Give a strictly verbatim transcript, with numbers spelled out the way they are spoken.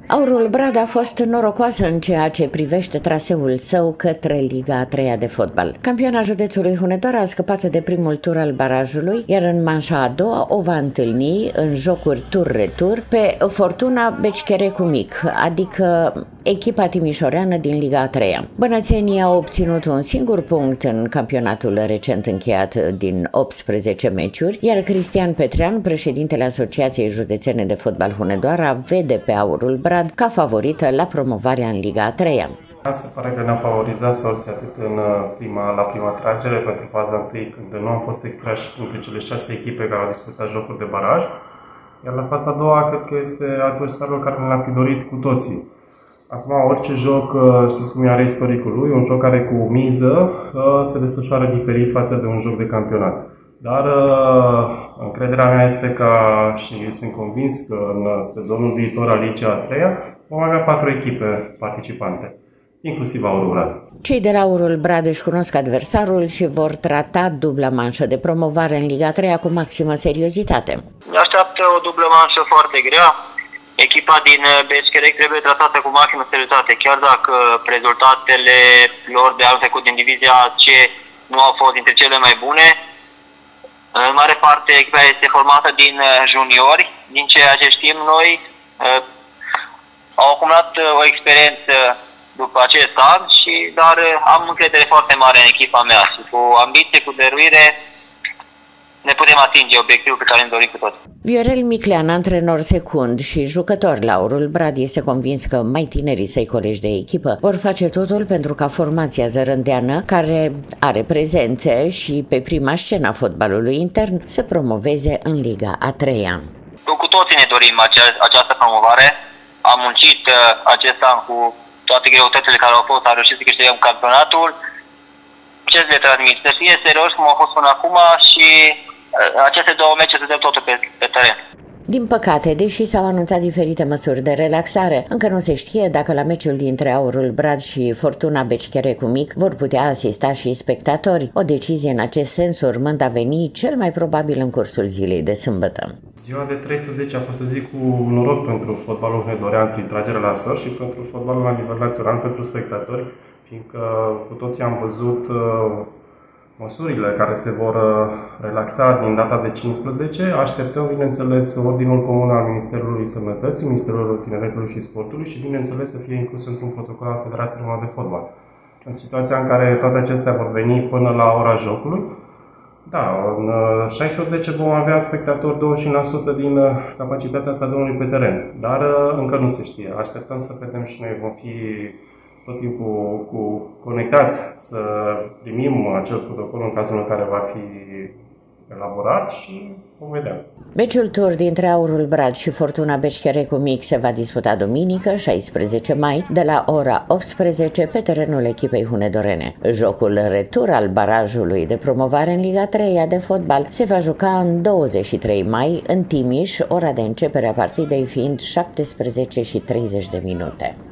Aurul Brad a fost norocoasă în ceea ce privește traseul său către Liga a treia de fotbal. Campioana județului Hunedoara a scăpat de primul tur al barajului, iar în manșa a doua o va întâlni în jocuri tur-retur pe Fortuna Beccherecu Mic, adică echipa timișoreană din Liga a treia. Bănățenii au obținut un singur punct în campionatul recent încheiat din optsprezece meciuri, iar Cristian Petrean, președintele Asociației Județene de Fotbal Hunedoara, vede pe Aurul Brad ca favorită la promovarea în Liga a treia. Se pare că ne-a favorizat sorții atât în prima, la prima tragere pentru faza întâi, când nu am fost extrași între cele șase echipe care au disputat jocuri de baraj, iar la faza a doua cred că este adversarul care ne l-am fi dorit cu toții. Acum, orice joc, știți cum are istoricul lui, un joc care cu miză se desfășoară diferit față de un joc de campionat. Dar încrederea mea este că, și sunt convins că în sezonul viitor al Ligii a treia vom avea patru echipe participante, inclusiv Aurul Brad. Cei de la Aurul Brad își cunosc adversarul și vor trata dubla manșă de promovare în Liga a treia cu maximă seriozitate. Ne așteaptă o dublă manșă foarte grea. Echipa din Beccherecu trebuie tratată cu maximă seriozitate, chiar dacă rezultatele lor de anul trecut din divizia C nu au fost dintre cele mai bune. În mare parte, echipa este formată din juniori, din ceea ce știm noi. Au acumulat o experiență după acest an, și, dar am încredere foarte mare în echipa mea și cu ambiție, cu dăruire, ne putem atinge obiectivul pe care îl dorim cu toți. Viorel Miclean, antrenor secund și jucător la Aurul Brad, este convins că mai tinerii săi colegi de echipă vor face totul pentru ca formația zărândeană, care are prezențe și pe prima scenă a fotbalului intern, să promoveze în Liga a treia. Cu toții ne dorim acea, această promovare. Am muncit uh, acest an cu toate greutățile care au fost, am reușit să câștigăm campionatul. Ce să le transmit? Să fie serios cum au fost până acum și aceste două meciuri să dăm totul pe, pe teren. Din păcate, deși s-au anunțat diferite măsuri de relaxare, încă nu se știe dacă la meciul dintre Aurul Brad și Fortuna Beccherecu Mic vor putea asista și spectatori, o decizie în acest sens urmând a veni cel mai probabil în cursul zilei de sâmbătă. Ziua de treisprezece a fost o zi cu noroc pentru fotbalul hunedorean prin tragere la sort și pentru fotbalul la nivel național pentru spectatori, fiindcă cu toții am văzut uh, măsurile care se vor relaxa din data de cincisprezece. Așteptăm, bineînțeles, ordinul comun al Ministerului Sănătății, Ministerului Tineretului și Sportului și, bineînțeles, să fie inclus într-un protocol al Federației Române de Fotbal. În situația în care toate acestea vor veni până la ora jocului, da, în șaisprezece vom avea spectatori douăzeci și cinci la sută din capacitatea stadionului pe teren, dar încă nu se știe. Așteptăm să vedem și noi, vom fi tot timpul cu conectați să primim acel protocol în cazul în care va fi elaborat și vom vedea. Meciul tur dintre Aurul Brad și Fortuna Beccherecu Mic se va disputa duminică, șaisprezece mai, de la ora optsprezece pe terenul echipei hunedorene. Jocul retur al barajului de promovare în Liga a treia de fotbal se va juca în douăzeci și trei mai în Timiș, ora de începere a partidei fiind șaptesprezece și treizeci de minute.